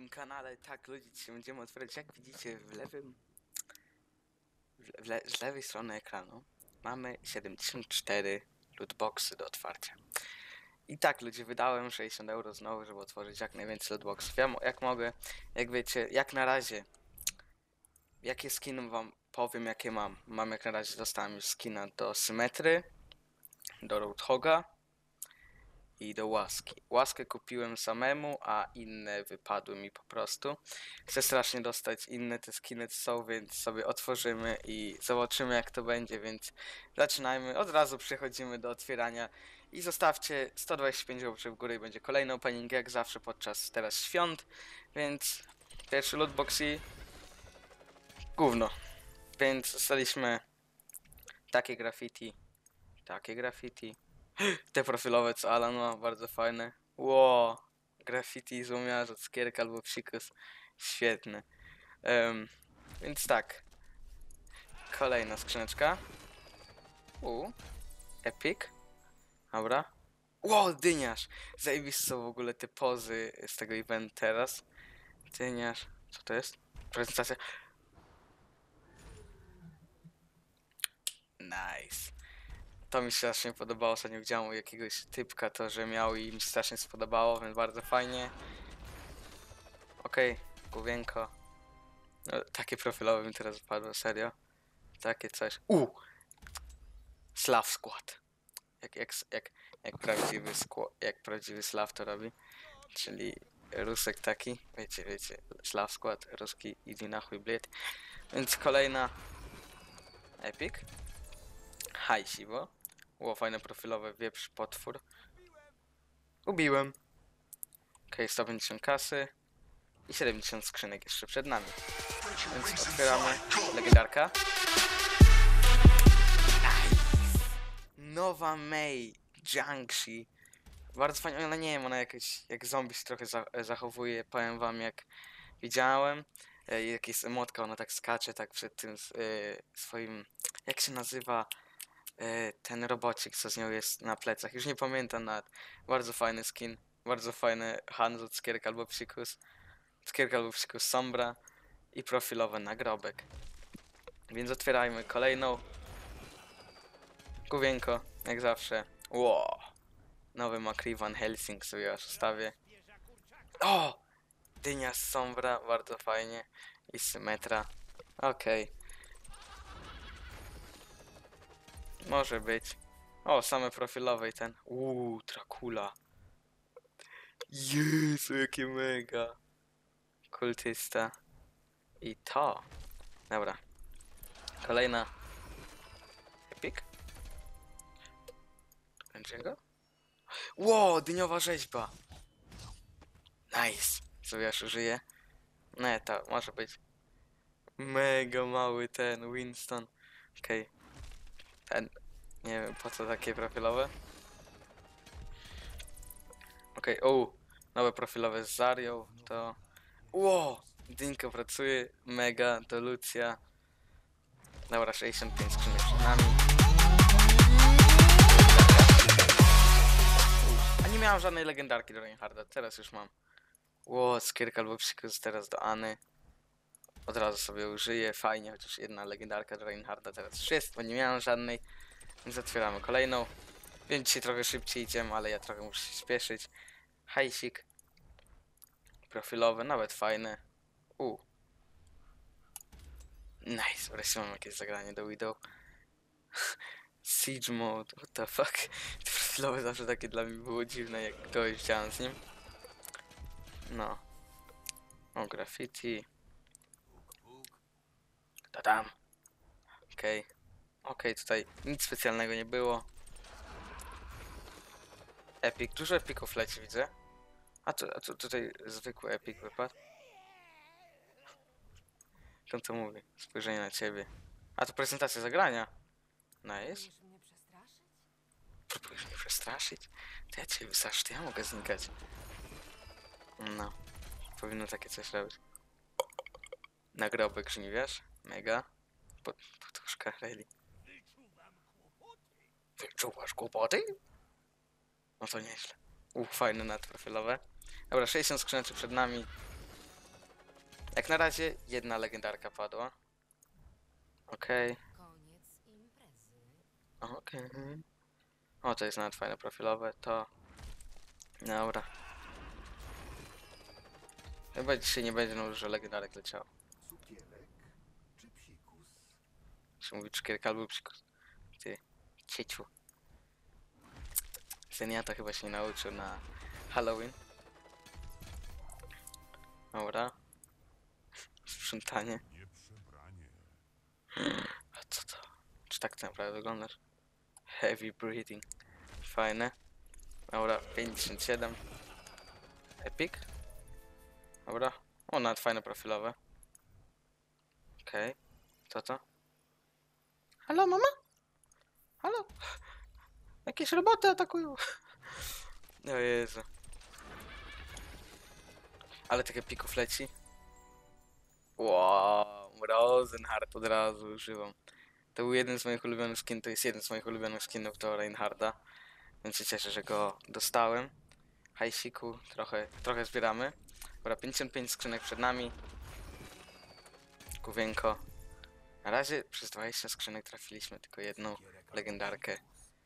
moim kanale. Tak, ludzie, dzisiaj będziemy otwierać, jak widzicie w lewym, z lewej strony ekranu mamy 74 lootboxy do otwarcia. I tak, ludzie, wydałem 60 euro znowu, żeby otworzyć jak najwięcej lootboxów. Ja jak mogę, jak wiecie, jak na razie, jakie skiny wam powiem, jakie mam. Mam jak na razie, dostałem już skina do Symetry, do Roadhoga i do łaski. Łaskę kupiłem samemu, a inne wypadły mi po prostu. Chcę strasznie dostać inne te skiny, co są, więc sobie otworzymy i zobaczymy, jak to będzie, więc zaczynajmy. Od razu przechodzimy do otwierania i zostawcie 125 łapek w górę i będzie kolejny opening, jak zawsze podczas teraz świąt, więc pierwszy lootbox i gówno. Więc dostaliśmy takie graffiti, te profilowe, co Alan ma, bardzo fajne. Wow, graffiti złomiarza, cukierka albo psikus. Świetny. Więc tak. Kolejna skrzyneczka. Epic. Dobra. Wow, dyniarz. Zajebiste są w ogóle te pozy z tego eventu teraz. Dyniarz. Co to jest? Prezentacja. Nice. To mi się strasznie podobało, ostatnio widziałem u jakiegoś typka to, że miał i mi się strasznie spodobało, więc bardzo fajnie. Okej, główienko. No, takie profilowe mi teraz wypadło, serio. Takie coś. Slav Squad. Jak prawdziwy Slav to robi. Czyli Rusek taki. Wiecie, Slav Squad, ruski, idzie na chuj bled. Więc kolejna Epic. Hajsiwo. Fajne profilowe, wieprz, potwór. Ubiłem. Okej, 150 kasy. I 70 skrzynek jeszcze przed nami. Więc otwieramy legendarka. Nowa Mei Jiangxi. Bardzo fajnie, ale nie wiem, ona jakieś jak zombie się trochę zachowuje. Powiem wam, jak widziałem. Jak jest emotka, ona tak skacze tak przed tym swoim, jak się nazywa ten robocik, co z nią jest na plecach. Już nie pamiętam nawet. Bardzo fajny skin. Bardzo fajny Hanzo, cukierka albo psikus. Cukierka albo psikus sombra. I profilowy nagrobek. Więc otwierajmy kolejną. Główienko, jak zawsze. Wow. Nowy McCree Van Helsing sobie aż ustawię. O! Dynia z sombra, bardzo fajnie. I symetra. Okej. Może być. O, same profilowe i ten. Dracula. Jezu, jakie mega. Kultysta. I to. Dobra. Kolejna. Epic? Będzie go? Wow, dyniowa rzeźba. Nice. Co ja żyje? Nie, to może być. Mega mały ten Winston. Okej. Ten. Nie wiem po co takie profilowe. Okej, nowe profilowe z Zarią. To. Wow! Dynka pracuje. Mega. To Lucja. Dobra, 65 skrzynek przed nami. A nie miałem żadnej legendarki do Reinharda. Teraz już mam. Skierka albo psikus teraz do Any. Od razu sobie użyję, fajnie, chociaż jedna legendarka do Reinharda teraz już jest, bo nie miałem żadnej. Więc otwieramy kolejną. Wiem, dzisiaj trochę szybciej idziemy, ale ja trochę muszę się spieszyć. Hajsik. Profilowy, nawet fajny. Nice, wreszcie mam jakieś zagranie do Widow. Siege mode, what the fuck. Te profilowe zawsze takie dla mnie było dziwne, jak kogoś chciałem z nim. No. Graffiti. Tadam. Okej, tutaj nic specjalnego nie było. Epic, dużo epików leci, widzę. A to tutaj zwykły epic wypadł. Jak to mówi? Spojrzenie na ciebie. A to prezentacja zagrania. Nice. Próbujesz mnie przestraszyć? To ja cię wystraszę, to ja mogę znikać. No. Powinno takie coś robić. Nagrobek żniwiarz. Mega. Poduszka Reli. Wyczuwasz kłopoty? No to nieźle. Fajne nadprofilowe. Dobra, 60 skrzyneczek przed nami. Jak na razie jedna legendarka padła. Okej. Koniec imprezy. Okej. O, to jest nawet fajne profilowe, to... Dobra. Chyba dzisiaj nie będzie dużo legendarek leciało. Cukierek czy psikus? Się mówi cukierka albo psikus. Ty, cieciu. Zeniata chyba się nie nauczył na Halloween. Dobra. Sprzątanie. A co to? Czy tak to naprawdę wyglądasz? Heavy breathing. Fajne. Dobra, 57. Epic. Dobra. O, nawet fajne profilowe. Okej. Co to? Halo, mama? Halo? Jakieś roboty atakują. O Jezu. Ale tych epików leci. Wow, Rosenhard od razu używam. To był jeden z moich ulubionych skinów, to jest jeden z moich ulubionych skinów do Reinharda. Więc się cieszę, że go dostałem. Hajsiku, trochę zbieramy. Dobra, 55 skrzynek przed nami. Główienko. Na razie przez 20 skrzynek trafiliśmy tylko jedną legendarkę.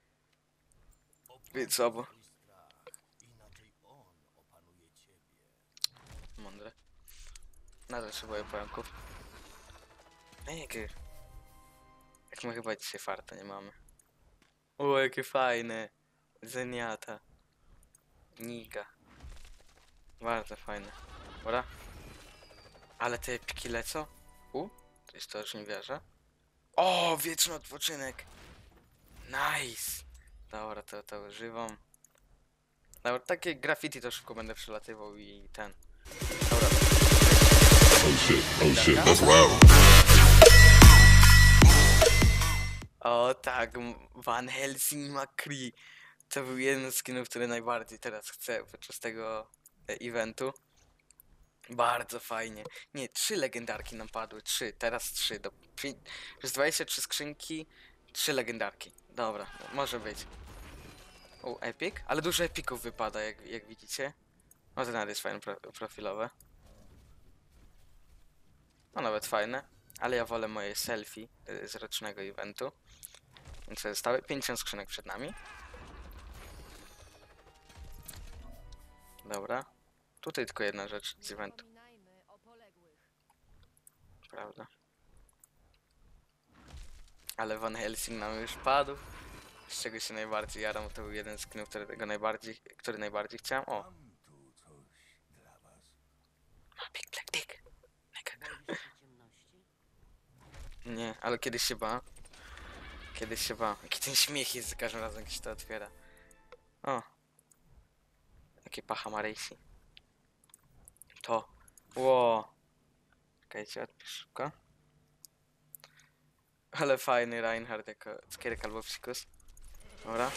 Więc obo. Inaczej on opanuje ciebie. Mądre. Nadal się boję pająków. Ej, jak my chyba dzisiaj farta nie mamy. O, jakie fajne. Zeniata. Niga. Bardzo fajne. Dobra. Ale te epiki lecą? To jest to, już nie wierzę. O, wieczny odpoczynek. Nice. Dobra, to używam. Dobra, takie graffiti to szybko będę przelatywał i ten. Dobra. Oh shit, that's loud. O tak, Van Helsing McCree. To był jeden z skinów, który najbardziej teraz chcę podczas tego eventu. Bardzo fajnie. Nie, 3 legendarki nam padły. 3, teraz 3. Przez 23 skrzynki 3 legendarki. Dobra, może być. O, epic? Ale dużo epików wypada, jak widzicie. O, to nawet jest fajne profilowe. No nawet fajne. Ale ja wolę moje selfie z rocznego eventu. Więc zostały 50 skrzynek przed nami. Dobra. Tutaj tylko jedna rzecz z Nie eventu. zapominajmy o poległych. Prawda. Ale Van Helsing nam już padł. Z czego się najbardziej jaram, to był jeden z skinów, który najbardziej chciałem. O! Mam tu coś dla was. No, Big Black Dick. Boisz się ciemności? Nie, ale kiedyś się bałem. Kiedyś się bałem. Jaki ten śmiech jest za każdym razem, jak się to otwiera. O! Jakie pacha Marysi. To. Ło! Czekajcie, odpisz szybko. Ale fajny Reinhardt jako cukierek albo psikus. Dobra.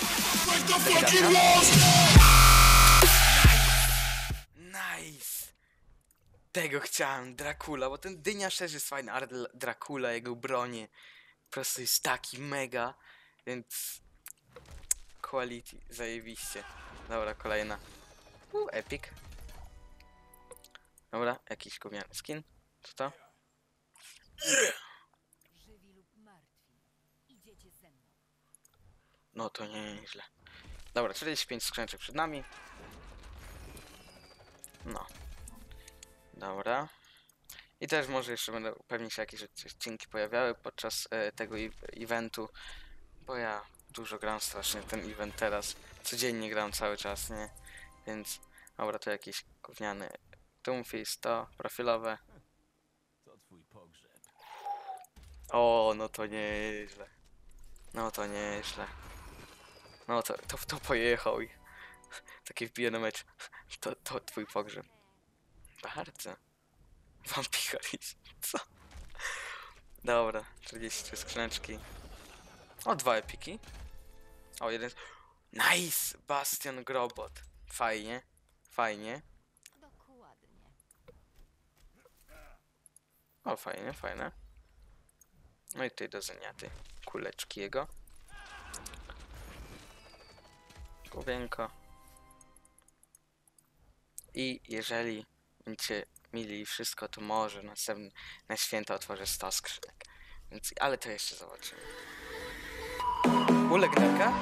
Nice! Tego chciałem, Dracula, bo ten dyniarz też jest fajny, ale Dracula, jego bronie po prostu jest taki mega, więc quality, zajebiście. Dobra, kolejna. Epic. Dobra, jakiś gówniany skin. Co to? Żywi lub martwi. Idziecie ze mną. No to nieźle. Dobra, 45 skrzyneczek przed nami. No. Dobra. I też może jeszcze będą pewnie się jakieś odcinki pojawiały podczas tego eventu. Bo ja dużo gram strasznie ten event teraz. Codziennie gram cały czas, nie? Więc dobra, to jakiś gówniany Doomfist, to profilowe. To twój pogrzeb. O, no to nieźle. No to nieźle. No to pojechał i taki wbije na mecz. To twój pogrzeb. Bardzo. Vampiris. Co? Dobra, 43 skrzyneczki. O, 2 epiki. O, jeden. Nice! Bastion Grobot. Fajnie. Fajnie. Dokładnie. O, fajnie, fajne. No i tutaj do zeniaty. Kuleczki jego. Główienko. I jeżeli będziecie mili i wszystko, to może na święta otworzę 100 skrzynek. Więc, ale to jeszcze zobaczymy. Legendarka?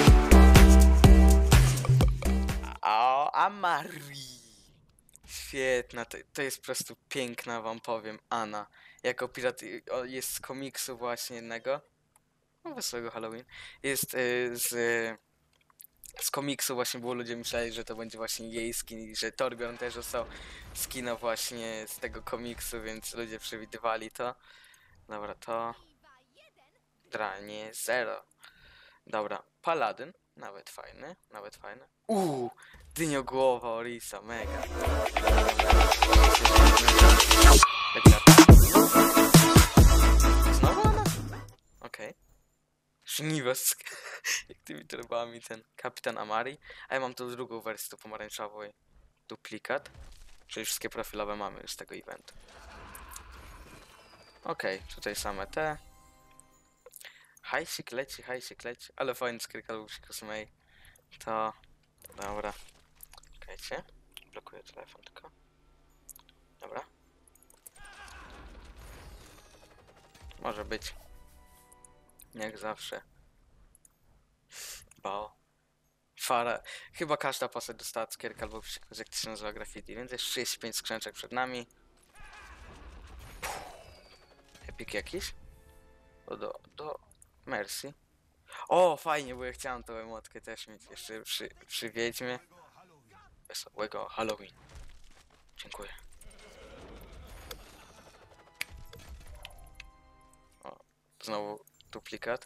O, Amari! Świetna, to jest po prostu piękna, wam powiem, Anna. Jako pirat jest z komiksu właśnie jednego. No, wesołego Halloween. Jest z komiksu właśnie było, ludzie myśleli, że to będzie właśnie jej skin i że Torbjorn też dostał skina właśnie z tego komiksu, więc ludzie przewidywali to. Dobra, to... Dranie 0. Dobra, Paladyn. Nawet fajny, nawet fajny. Dyniogłowa Orisa, mega. Znowu ona? Okej. Żniwas. Jak tymi torbami ten Kapitan Amari. A ja mam tu drugą wersję, tu pomarańczową. Duplikat. Czyli wszystkie profilowe mamy już z tego eventu. Okej, tutaj same te. Hajsik leci, ale fajny skrykalów May. To... Dobra. Czekajcie. Blokuję telefon tylko. Dobra. Może być. Jak zawsze. Bo... Fara... Chyba każda postać dostała cukierka albo jak to się nazywa graffiti, więc jest 35 skrzyneczek przed nami. Epic jakiś? Do Mercy. O, fajnie, bo ja chciałem tą emotkę też mieć jeszcze przy Wiedźmie. Wesołego Halloween. Dziękuję. O, znowu duplikat.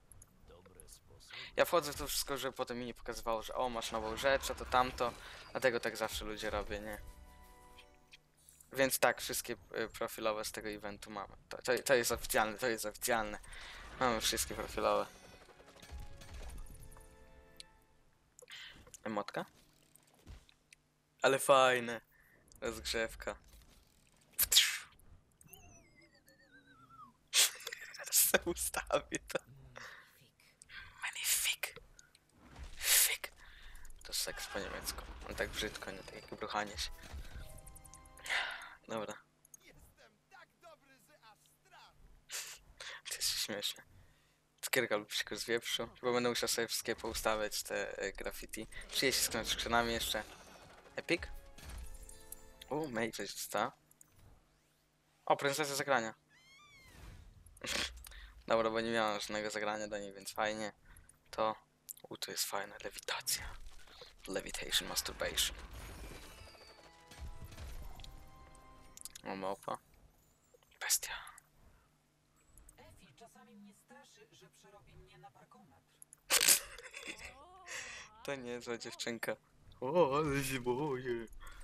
Ja wchodzę w to wszystko, żeby potem mi nie pokazywało, że o, masz nową rzecz, a to tamto. A tego tak zawsze ludzie robią, nie? Więc tak, wszystkie profilowe z tego eventu mamy. To jest oficjalne, to jest oficjalne. Mamy wszystkie profilowe. Emotka? Ale fajne. Rozgrzewka. Se ustawię to. Magnifique. Fik. To seks po niemiecku. On tak brzydko, nie tak jak bruchanie się. Dobra. To jest śmieszne. Cukierka lub psikus z wieprzu. Bo będę musiał sobie wszystkie poustawiać te graffiti. 30 skrzynami jeszcze. Epic. May coś dostała. O, prezentacja zagrania. Dobra, bo nie miałem żadnego zagrania do niej, więc fajnie. To... to jest fajne. Lewitacja. Levitation, masturbation. O, małpa. Bestia. Efi czasami mnie straszy, że przerobi mnie na parkometr. To nie zła dziewczynka. O, ale się boję.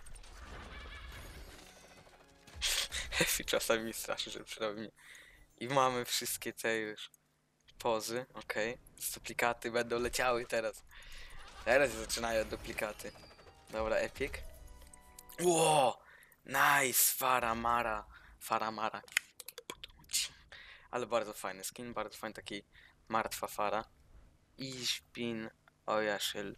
Efi czasami mnie straszy, że przerobi mnie. I mamy wszystkie te już pozy, okej. Duplikaty będą leciały teraz. Teraz zaczynają duplikaty. Dobra, epic. Ło! Nice! Faramara. Ale bardzo fajny skin, bardzo fajny taki martwa fara. Ich bin euer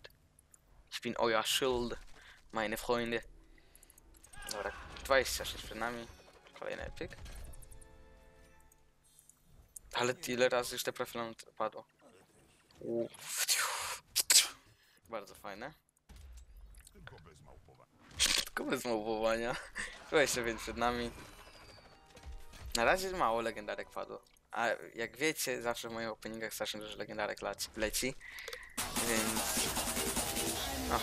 Schild. Meine Freunde. Dobra, 26 przed nami. Kolejny epic. Ale ile razy już te profile padło? Bardzo fajne. Tylko bez małpowania. 25 przed nami. Na razie mało legendarek padło. A jak wiecie, zawsze w moich openingach strasznie dużo legendarek leci. Więc... O.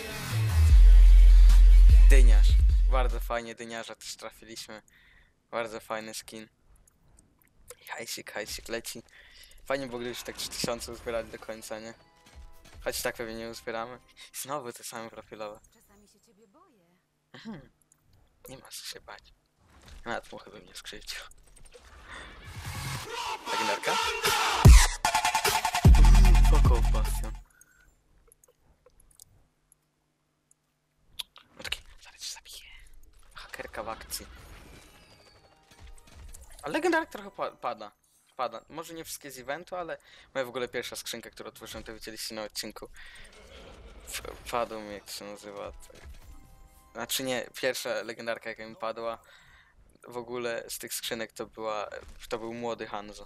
Dyniarz. Bardzo fajnie dyniarza też trafiliśmy. Bardzo fajny skin. Hajsik leci. Fajnie było, gdybyśmy tak 3000 uzbierali do końca, nie? Choć tak pewnie nie uzbieramy. I znowu te same profilowe. Czasami się ciebie boję. Nie ma co się bać. Nawet muchy bym nie skrzywdził. Legendarka? Fokoł bastion. No taki, zaraz cię zabiję. Hakerka w akcji. A legendarek trochę pada. Może nie wszystkie z eventu, ale moja w ogóle pierwsza skrzynka, którą otworzyłem, to widzieliście na odcinku. Padł mi, jak to się nazywa. Znaczy nie, pierwsza legendarka jaka mi padła w ogóle z tych skrzynek to był młody Hanzo.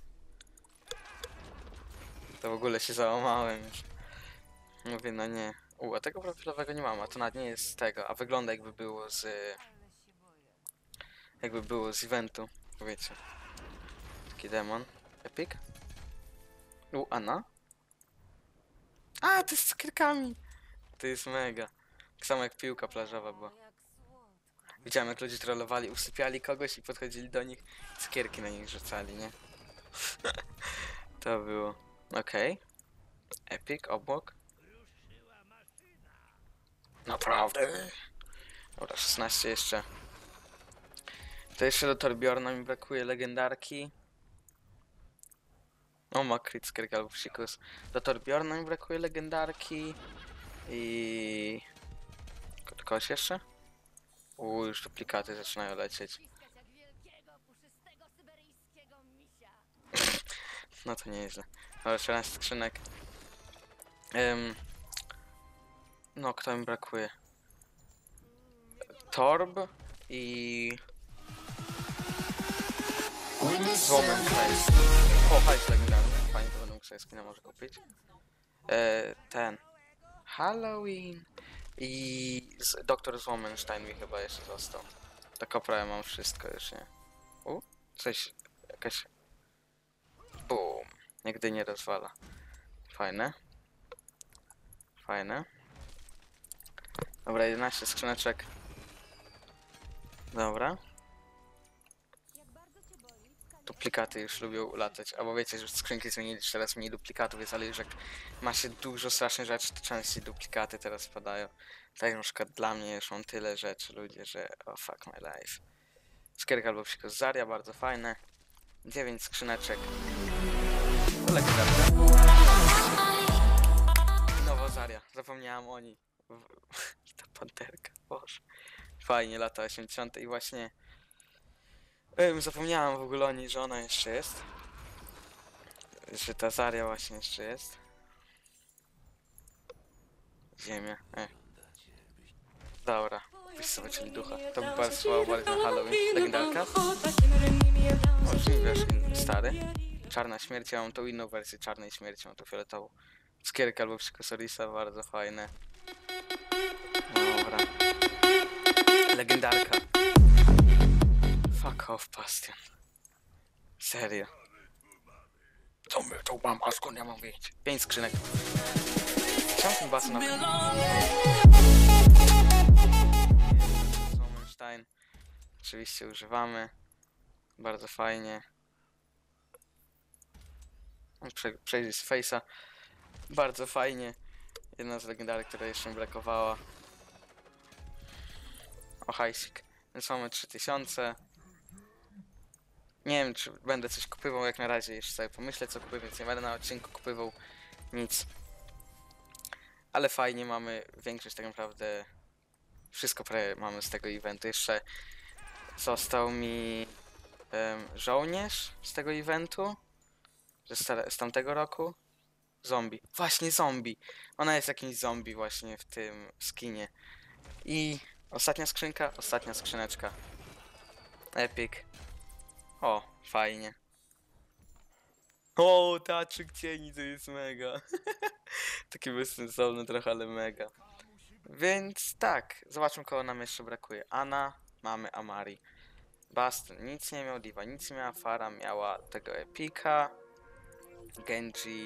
To w ogóle się załamałem już. Mówię, no nie. A tego profilowego nie mam, a to nawet nie jest z tego, a wygląda jakby było z... Jakby było z eventu, wiecie. Taki demon. Epic? Anna? A, to jest z cukierkami! To jest mega. Tak samo jak piłka plażowa była. Widziałem jak ludzie trollowali, usypiali kogoś i podchodzili do nich i cukierki na nich rzucali, nie? To było. Okej. Epic, obok. Naprawdę? Dobra, 16 jeszcze. To jeszcze do Torbjorna mi brakuje legendarki. O, ma crit cukierki albo psikus. Do Torbjorna mi brakuje legendarki. I... Kogoś jeszcze? Już duplikaty zaczynają lecieć. No to nieźle. Ale 14 skrzynek. No, kto mi brakuje? Torb i... Złomem hajs. O, hajs legendarny. Fajnie, to będę mógł sobie skina może kupić. Ten. Halloween. I Doktor Złomenstein mi chyba jeszcze został. Tak oprawę mam wszystko już, nie? Coś... Jakaś... Boom. Nigdy nie rozwala. Fajne. Fajne. Dobra, 11 skrzyneczek. Dobra. Duplikaty już lubią latać. Albo wiecie, że skrzynki zmienili, teraz mniej duplikatów jest, ale już jak ma się dużo strasznych rzeczy, to częściej duplikaty teraz padają. Tak na przykład dla mnie już mam tyle rzeczy, ludzie, że oh fuck my life. Skierka albo psikus Zarya, bardzo fajne. 9 skrzyneczek. Legendarka. I nowo Zarya, zapomniałam o niej. I ta panterka, boże. Fajnie, lata 80. i właśnie... zapomniałam w ogóle o niej, że ona jeszcze jest. Że ta Zarya właśnie jeszcze jest. Ziemia, Dobra, byś sobie czyli ducha. To by pasowało bardziej na Halloween. Legendarka. O, czyli wiesz, stary. Czarna śmierć, ja mam tą inną wersję czarnej śmierci, mam tą fioletową. Skierka albo Psikosorisa, bardzo fajne. Dobra. Legendarka. Fuck off, Bastion. Serio. Co my tu mam, a skąd ja mam wiedzieć? 5 skrzynek. Czemu ten bas na... Złomenstein. Oczywiście używamy. Bardzo fajnie. Przejrzyj z face'a. Bardzo fajnie. Jedna z legendarek, która jeszcze mi brakowała. O, hajsik. Więc mamy 3000. Nie wiem, czy będę coś kupywał, jak na razie jeszcze sobie pomyślę, co kupię, więc nie będę na odcinku kupywał nic. Ale fajnie, mamy większość tak naprawdę, wszystko prawie mamy z tego eventu. Jeszcze został mi żołnierz z tego eventu, z tamtego roku. Zombie, właśnie zombie. Ona jest jakimś zombie właśnie w tym skinie. I ostatnia skrzynka, ostatnia skrzyneczka. Epic. O, fajnie. O, teatrzyk cieni, to jest mega. Taki bezsensowny trochę, ale mega. Więc tak, zobaczmy kogo nam jeszcze brakuje. Anna, mamy Amari. Bastion nic nie miał, Diva nic nie miała, Pharah miała tego Epika. Genji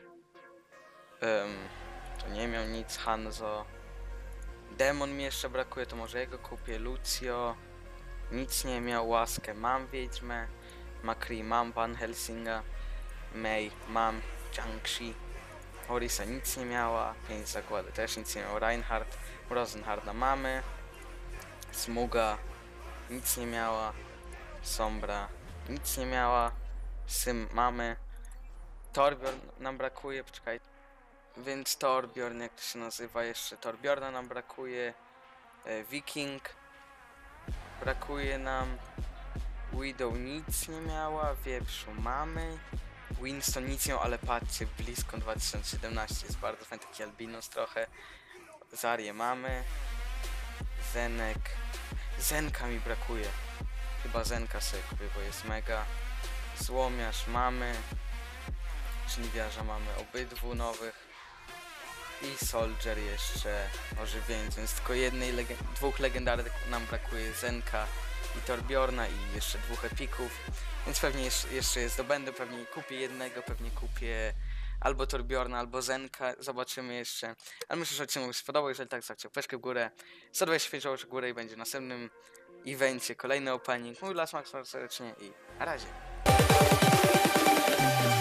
to nie miał nic, Hanzo. Demon mi jeszcze brakuje, to może jego kupię. Lucio nic nie miał, Łaskę mam, Wiedźmę. McCree mam, Van Helsinga. Mei mam, Jiangxi. Orisa nic nie miała, 5 zakłady też nic nie miał, Reinhardt. Rosenharda mamy. Smuga nic nie miała. Sombra nic nie miała. Sym mamy. Torbjorn nam brakuje, poczekaj. Więc Torbjorn, jak to się nazywa jeszcze? Torbjorna nam brakuje. Viking brakuje nam. Widow nic nie miała. Wieprzu mamy. Winston nic nie miał, ale patrzcie, blisko 2017 jest bardzo fajny, taki albinos trochę. Zaryę mamy. Zenek. Zenka mi brakuje. Chyba Zenka sobie kupię, bo jest mega. Złomiarz mamy. Żniwiarza mamy obydwu nowych. I Soldier jeszcze ożywieńcy, więc tylko dwóch legendarnych nam brakuje, Zenka i Torbjorna i jeszcze dwóch epików, więc pewnie jeszcze je zdobędę, pewnie kupię jednego, pewnie kupię albo Torbjorna, albo Zenka, zobaczymy jeszcze, ale myślę, że odcinek mi się spodobał, jeżeli tak, zostawcie łapeczkę w górę, 125 łapeczek w górę i będzie w następnym evencie kolejny opening. Mój Las Max serdecznie i na razie.